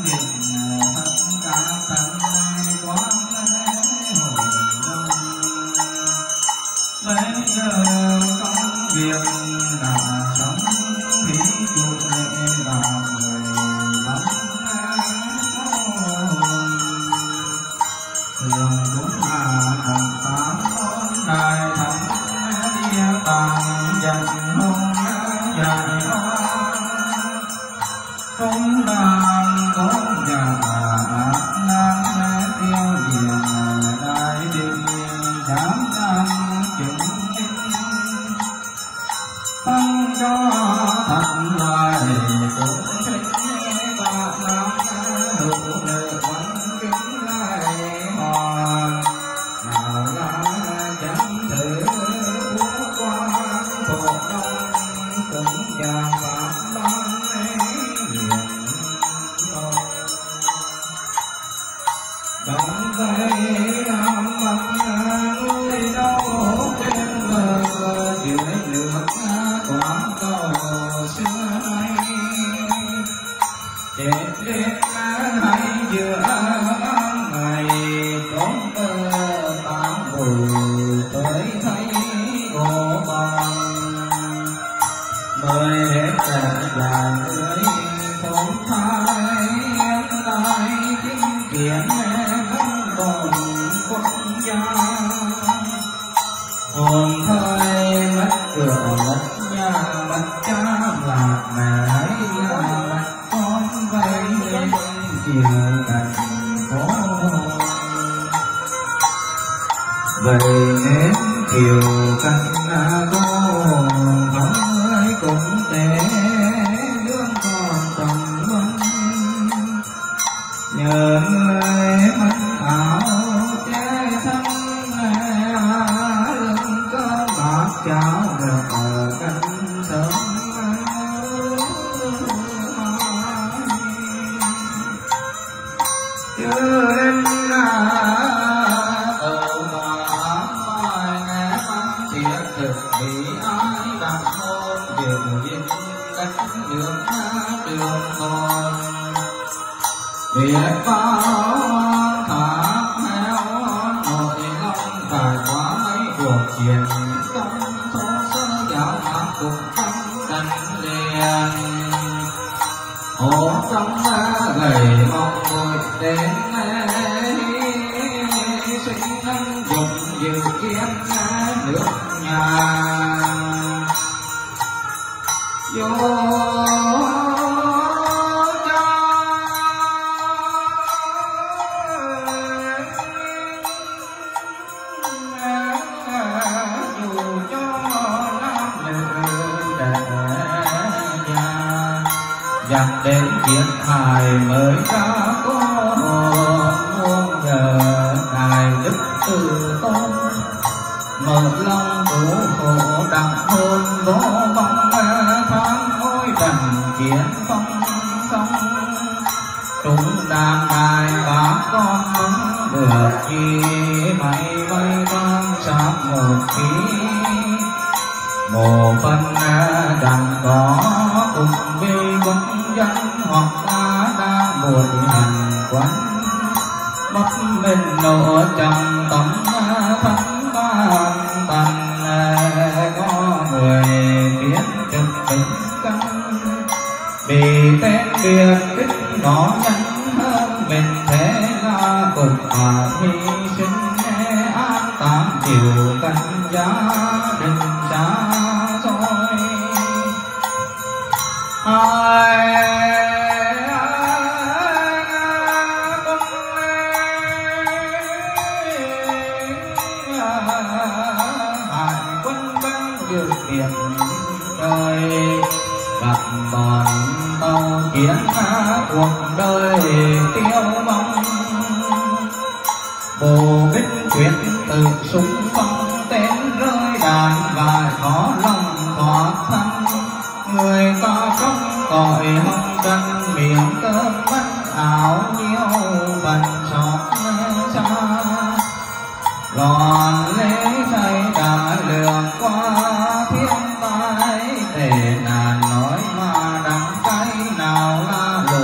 lục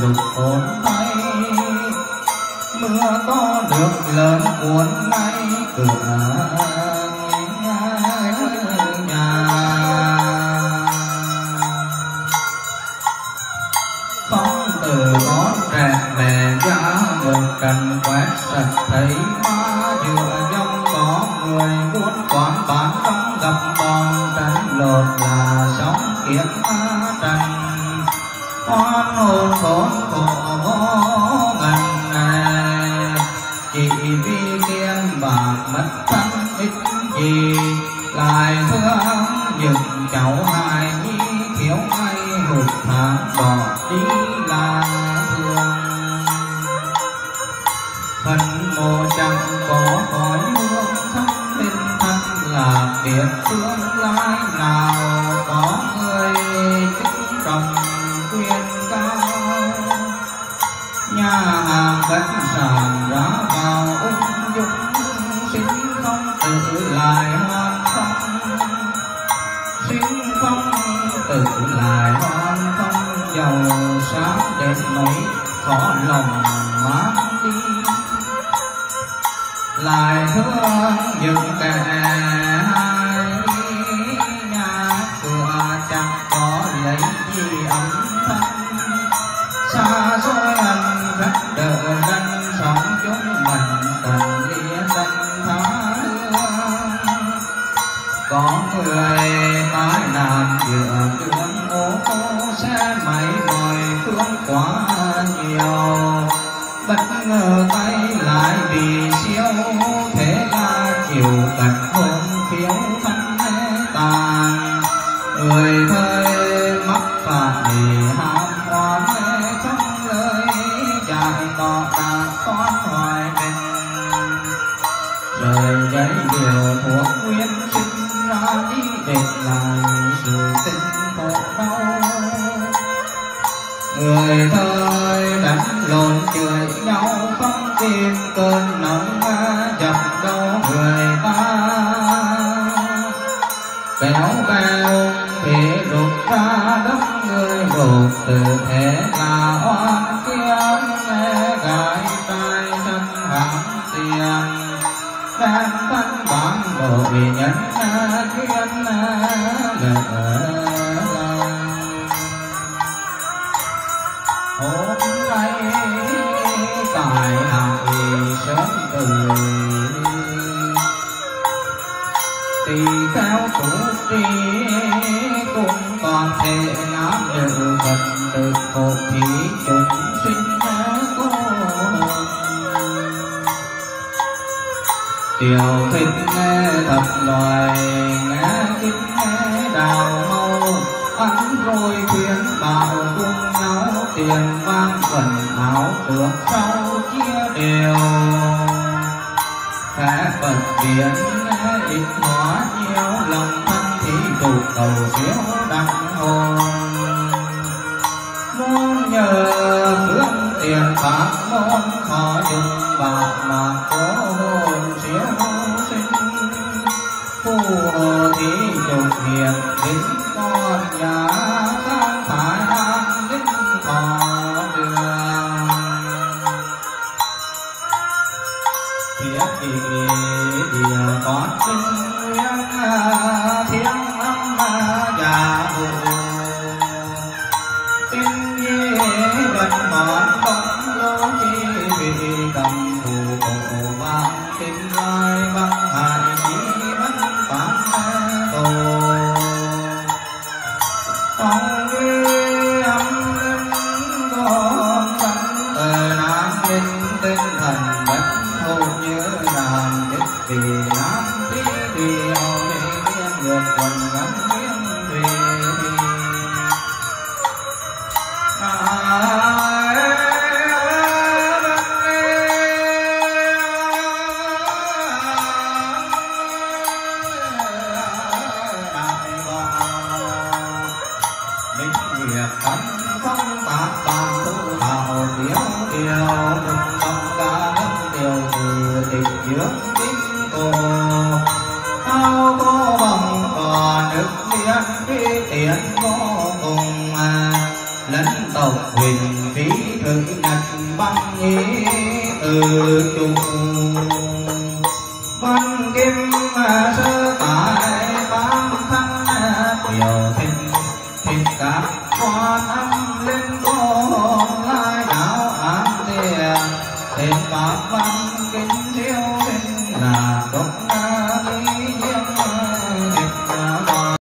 được ổn thay, mưa có nước lớn cuốn ngay cửa nhà. Không từ có trẻ mẹ cha một cần quét sạch thấy má dựa dông có người buôn quán bán không gặp bòn tránh lột là sóng kiếm trần oan hồn khốn khổ ngần này chỉ vì tiền bạc mất thân ích gì lại thương những cháu hài nhi thiếu ngay hụt tháng bỏ đi là thương. Phần mộ chẳng có khói hương thắp bên thân là biết tương lai nào có người chứng trọng quyền cao. Nhà hàng bất sản ra vào ung dung sinh không tự lại hoàn không, sinh không tự lại hoàn không giàu sáng đến mấy khó lòng mang đi. Lại thương những kẻ hai nhà cửa chẳng có lấy gì ấm thân, xa xôi anh rất đỡ dân sống chúng mình cần lìa dân tha hương. Có người mái làm giữa đường ô xe máy mọi phương quá nhiều, bất ngờ tay lại bị siêu thế là chịu cảnh hôn phiếu thân tàn. Người thời mắc phải ham oán không lời dài tỏ ta toán hoài mình, rời giấy điều thuộc nguyên sinh ra đi để lại sự tình khổ đau. Người thời đánh lộn chửi nhau không tìm cơn nóng dập đâu người ta, kéo bèo thì đục ra đất người đột từ thế là oan kia gái trai thân hãm tiền đang thân bán đội nhân duyên lỡ. Hôm nay tại hại sớm từ tùy theo chủ trì cũng còn thể ngắm được vật được khổ thì chúng sinh cô. Tiểu thích nghe thật loài nghe thích nghe đào mâu, ăn rồi khuyên bảo cùng nhau tiền vang quần áo được sau chia đều. Khẽ Phật biến ít hóa nhiều lòng thân thì đủ cầu siêu đặng hồn. Muốn nhờ phương tiền bạc môn khó dùng bạc mà cố hồn siêu sinh. Phù hộ thí trục hiền đến con nhà sang thái an đến thọ đường. Thiết kỳ địa con sinh nguyên thiên âm già vụ. Tinh nhi gần mòn không lối vì cầm phù hộ vang tinh lai băng hại chí bắn phán tổ. thực nhật băng ý trùng văn kim sơ tại ban thân điều thịnh thịnh các quan âm linh con lai đạo an tiền thịnh pháp văn kính siêu sinh là đốc